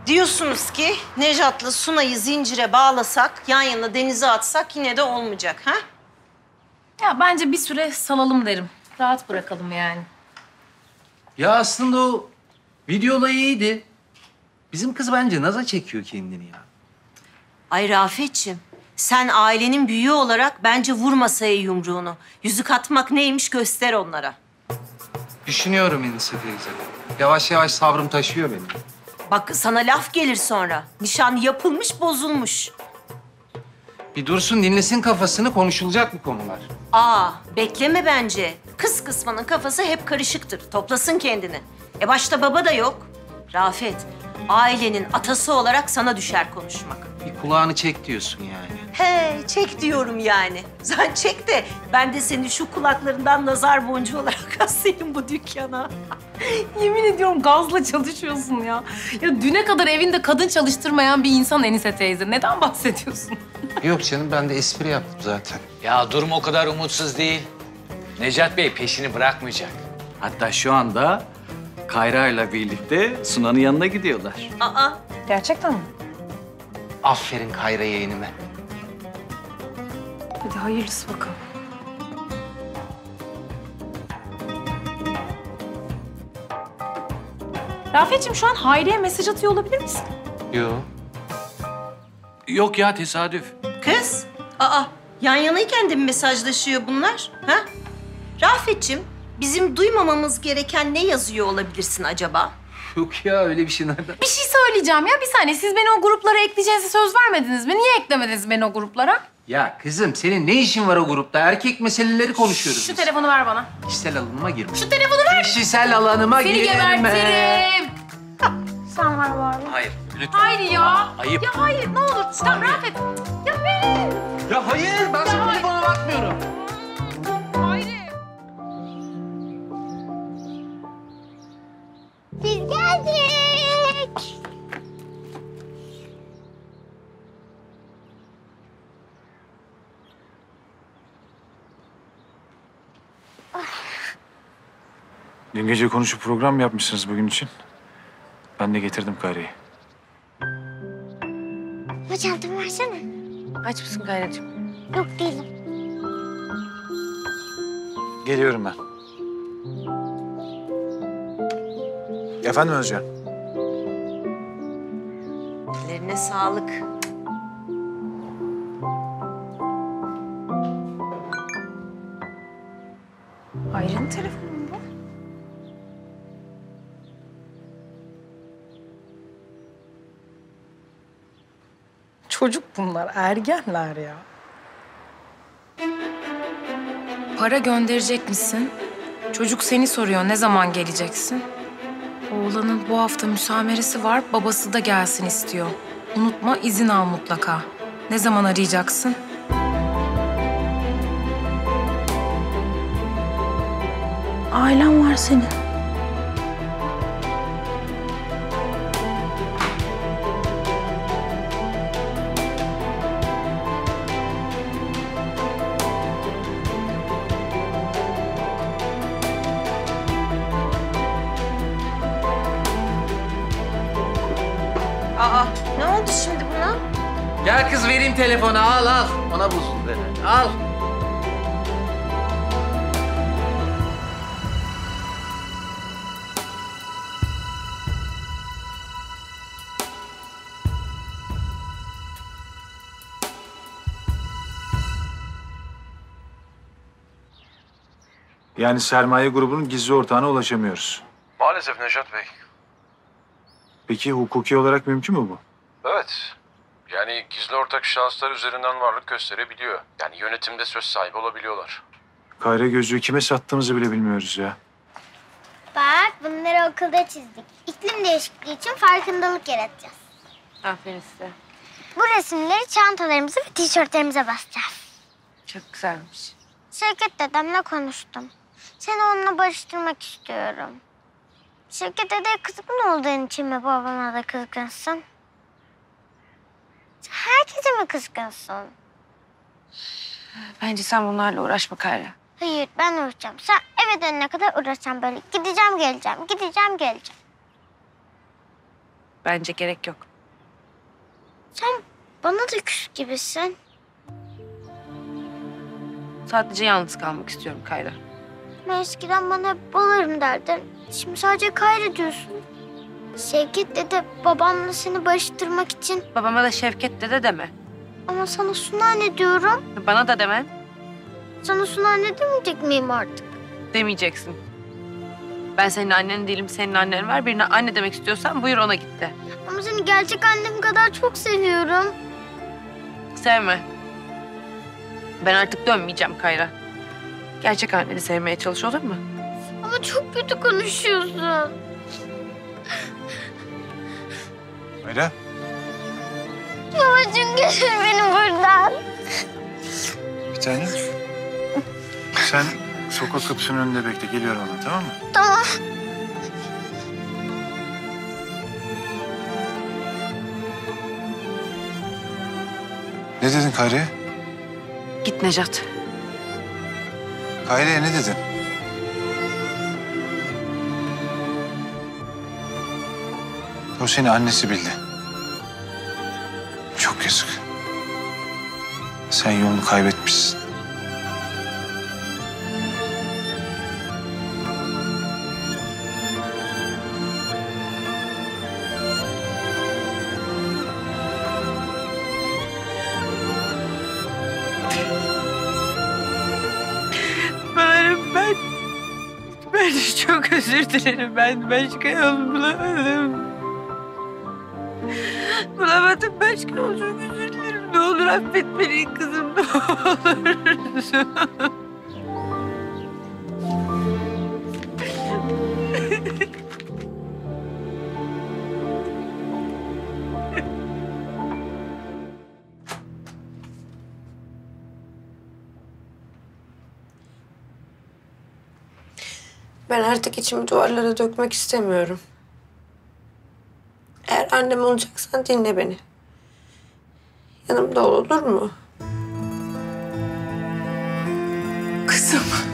Diyorsunuz ki Nejat'la Sunay'ı zincire bağlasak, yan yana denize atsak yine de olmayacak ha? Ya bence bir süre salalım derim. Rahat bırakalım yani. Ya aslında o video olayı iyiydi. Bizim kız bence naza çekiyor kendini ya. Ay Rafetciğim, sen ailenin büyüğü olarak bence vur masaya yumruğunu. Yüzük atmak neymiş göster onlara. Düşünüyorum Enise teyze. Yavaş yavaş sabrım taşıyor benim. Bak sana laf gelir sonra. Nişan yapılmış, bozulmuş. Bir dursun dinlesin kafasını, konuşulacak bu konular. Bekleme bence. Kız kısmının kafası hep karışıktır. Toplasın kendini. Başta baba da yok. Rafet, ailenin atası olarak sana düşer konuşmak. Bir kulağını çek diyorsun yani. He, çek diyorum yani. Sen çek de ben de seni şu kulaklarından nazar boncuğu olarak asayım bu dükkana. Yemin ediyorum gazla çalışıyorsun ya. Ya düne kadar evinde kadın çalıştırmayan bir insan Enise teyze. Neden bahsediyorsun? Yok canım, ben de espri yaptım zaten. Ya durum o kadar umutsuz değil. Necat Bey peşini bırakmayacak. Hatta şu anda Kayra'yla birlikte Sunan'ın yanına gidiyorlar. Gerçekten mi? Aferin Kayra yeğenime. Hadi hayırlısı bakalım. Rafetciğim şu an Hayri'ye mesaj atıyor olabilir misin? Yok. Yok ya, tesadüf. Kız, yan yanayken de mi mesajlaşıyor bunlar? Ha? Rafetciğim, bizim duymamamız gereken ne yazıyor olabilirsin acaba? Yok ya, öyle bir şey nereden? Bir şey söyleyeceğim ya. Bir saniye. Siz beni o gruplara ekleyeceğinize söz vermediniz mi? Niye eklemediniz beni o gruplara? Ya kızım, senin ne işin var o grupta? Erkek meseleleri konuşuyoruz Şu biz. telefonu ver bana. Kişisel alanıma girme. Şu telefonu ver. Kişisel alanıma Seni girme. gebertirim. Sen ver bana. Hayır, lütfen. Hayır ya. Ayıp. Ya hayır ne olur. Tamam Rafet. Ya verin. Ya hayır, ben senin telefona bakmıyorum. Biz geldik. Dün gece konuşup program yapmışsınız bugün için. Ben de getirdim Kayra'yı. Bu çantamı versene. Aç mısın Kayracığım? Yok değilim. Geliyorum ben. Efendim Özcan? Ellerine sağlık. Hayri'nin telefonu mu bu? Çocuk bunlar, ergenler ya. Para gönderecek misin? Çocuk seni soruyor, ne zaman geleceksin? Oğlanın bu hafta müsameresi var, babası da gelsin istiyor. Unutma, izin al mutlaka. Ne zaman arayacaksın? Ailen var senin. Ne oldu şimdi buna? Gel kız, vereyim telefonu, al. Ona bozuldu herhalde, al. Yani sermaye grubunun gizli ortağına ulaşamıyoruz. Maalesef Nejat Bey. Peki hukuki olarak mümkün mü bu? Evet. Yani gizli ortak şahıslar üzerinden varlık gösterebiliyor. Yani yönetimde söz sahibi olabiliyorlar. Kayra gözlüğü kime sattığımızı bile bilmiyoruz ya. Bak bunları okulda çizdik. İklim değişikliği için farkındalık yaratacağız. Aferin size. Bu resimleri çantalarımıza ve tişörtlerimize basacağız. Çok güzelmiş. Şevket dedemle konuştum. Seni onunla barıştırmak istiyorum. Şevket dedeye kızgın olduğun için mi babana da kızgınsın? Sen herkese mi kızgınsın? Bence sen bunlarla uğraşma Kayra. Hayır ben uğraşacağım. Sen eve dönene kadar uğraşacağım böyle. Gideceğim geleceğim, gideceğim geleceğim. Bence gerek yok. Sen bana da küs gibisin. Sadece yalnız kalmak istiyorum Kayra. Ben eskiden bana hep balarım derdin. Şimdi sadece Kayra diyorsun. Şevket dede babamla seni barıştırmak için. Babama da Şevket dede deme. Ama sana Suna anne diyorum. Bana da deme. Sana Suna anne demeyecek miyim artık? Demeyeceksin. Ben senin annen değilim, senin annen var. Birine anne demek istiyorsan buyur ona git de. Ama seni gerçek annem kadar çok seviyorum. Sevme. Ben artık dönmeyeceğim Kayra. Gerçek anneni sevmeye çalış, olur mu? Ama çok kötü konuşuyorsun. Kayra. Babacığım götür beni buradan. Bir tanem. Sen sokak kapısının önünde bekle. Geliyorum hemen, tamam mı? Tamam. Ne dedin Kayra'ya? Git Nejat. Kayra'ya ne dedin? O seni annesi bildi. Çok yazık. Sen yolunu kaybetmişsin. Ben çok özür dilerim. Ben başka yol bulamadım. Bulamadım başka yol. Çok özür dilerim. Ne olur affet beni kızım. Ne olur. Ben artık içimi duvarlara dökmek istemiyorum. Eğer annem olacaksan dinle beni. Yanımda ol, olur mu? Kızım.